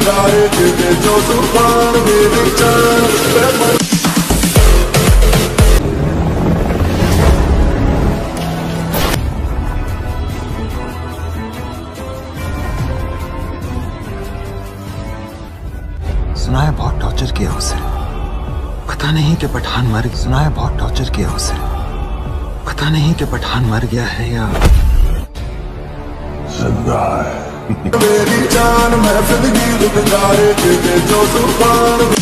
नजारे के जो तूफान मेरी जान। सुना है बहुत टॉर्चर किया उसे, पता नहीं कि पठान मर गया। सुना है बहुत टॉर्चर किया उसे, पता नहीं कि पठान मर गया है या जिंदा है। मेरी जान महफिल की गुजारे के जो तूफान